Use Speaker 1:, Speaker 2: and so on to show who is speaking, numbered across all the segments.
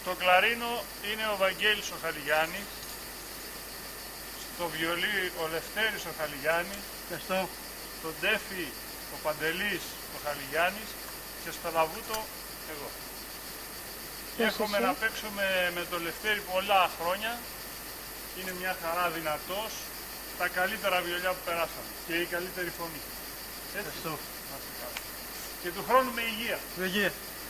Speaker 1: Στο κλαρίνο είναι ο Βαγγέλης ο Χαλιγιάννης, στο βιολί ο Λευτέρης ο Χαλιγιάννης, στο ντέφι ο Παντελής ο Χαλιγιάννης και στο λαβούτο εγώ. Έχουμε να παίξουμε με τον Λευτέρη πολλά χρόνια, είναι μια χαρά, δυνατός, τα καλύτερα βιολιά που περάσαμε και η καλύτερη φωνή. Έτσι. Και του χρόνου με υγεία.
Speaker 2: Με υγεία.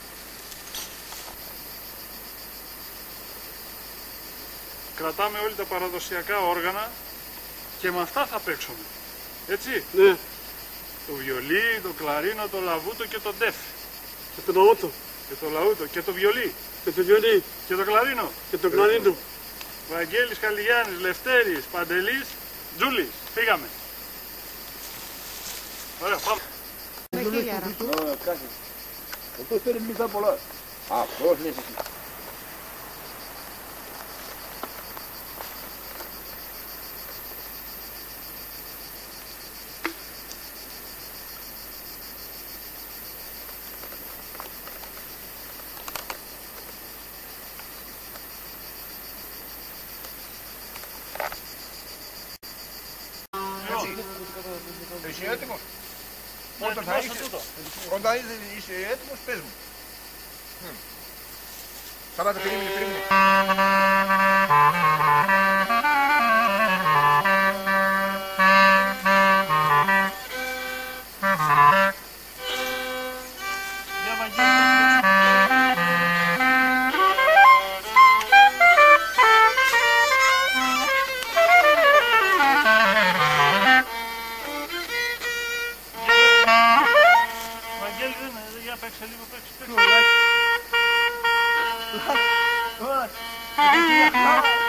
Speaker 1: Κρατάμε όλοι τα παραδοσιακά όργανα και με αυτά θα παίξουμε. Έτσι.
Speaker 2: Ναι.
Speaker 1: Το βιολί, το κλαρίνο, το λαβούτο και το ντεφ.
Speaker 2: Και το λαούτο.
Speaker 1: Και το λαούτο και το βιολί.
Speaker 2: Και το βιολί.
Speaker 1: Και το κλαρίνο.
Speaker 2: Και το κλαρίνο.
Speaker 1: Βαγγέλης Χαλιγιάννης, Λευτέρης, Παντελής, Τζούλης. Φύγαμε. Ωραία, πάμε.
Speaker 3: Αυτό θέλει μισά πολλά. Αυτός λέει εσύ.
Speaker 4: Είσαι έτοιμος? Όταν είσαι έτοιμος, πες μου. Σταμάτα, περίμενε.
Speaker 1: Για παίξε λίγο, παίξε.